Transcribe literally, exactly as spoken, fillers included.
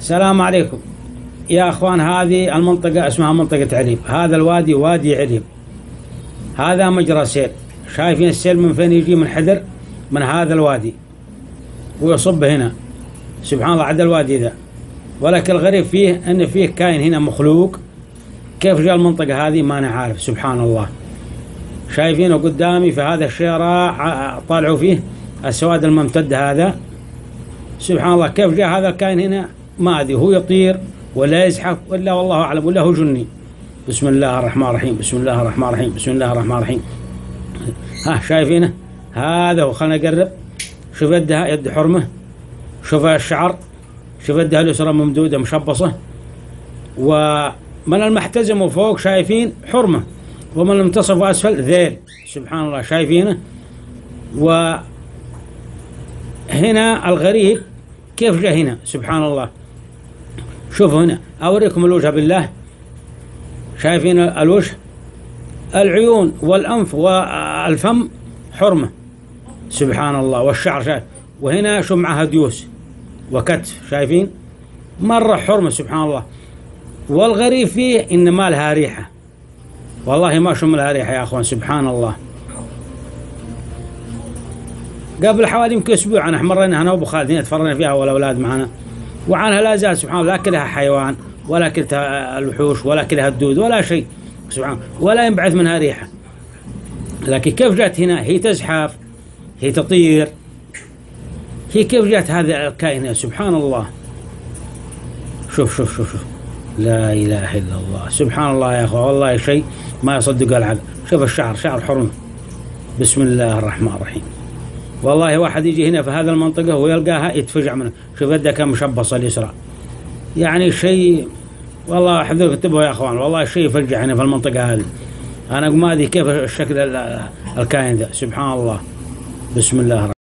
السلام عليكم يا أخوان. هذه المنطقة اسمها منطقة عليب، هذا الوادي وادي عليب، هذا مجرى سيل. شايفين السيل من فين يجي؟ من حدر، من هذا الوادي ويصب هنا. سبحان الله عدا الوادي ذا. ولكن الغريب فيه أن فيه كائن هنا مخلوق. كيف جاء المنطقة هذه ما أنا عارف. سبحان الله. شايفينه قدامي في هذا الشارع، طالعوا فيه السواد الممتد هذا. سبحان الله كيف جاء هذا الكائن هنا ما أدري، هو يطير ولا يزحف ولا والله أعلم، ولا هو جني. بسم الله الرحمن الرحيم، بسم الله الرحمن الرحيم، بسم الله الرحمن الرحيم. ها شايفينه؟ هذا هو. خلنا نقرب. شوف يدها، يد حرمة. شوف الشعر، شوف يدها اليسرى ممدودة مشبصة. ومن المحتزم وفوق شايفين حرمة، ومن المنتصف وأسفل ذيل. سبحان الله شايفينه. وهنا الغريب كيف جاء هنا. سبحان الله. شوفوا هنا، أوريكم الوجه بالله. شايفين الوجه، العيون والأنف والفم حرمة. سبحان الله. والشعر شايف. وهنا شو معها ديوس وكتف. شايفين مرة حرمة. سبحان الله. والغريب فيه إن ما لها ريحة، والله ما شم لها ريحة يا أخوان. سبحان الله. قبل حوالي يمكن أسبوع أنا مرينا أنا وأبو خالد هنا، تفرجنا فيها والأولاد معنا، وعنها لا زال سبحان الله لا كلها حيوان ولا كلها الوحوش ولا كلها الدود ولا شيء. سبحان الله. ولا ينبعث منها ريحة. لكن كيف جات هنا؟ هي تزحف، هي تطير، هي كيف جات هذا الكائن؟ سبحان الله. شوف شوف شوف شوف. لا إله إلا الله. سبحان الله يا أخوة، والله شيء ما يصدق العقل. شوف الشعر، شعر حرمة. بسم الله الرحمن الرحيم. والله واحد يجي هنا في هذا المنطقة ويلقاها يتفجع منه. شوف يدها كم مشبصة اليسرى. يعني شيء والله أحذركم انتبهوا يا أخوان، والله شيء يفجع هنا في المنطقة هذه. أنا ما أدري كيف الشكل الكائن ذا. سبحان الله. بسم الله الرحمن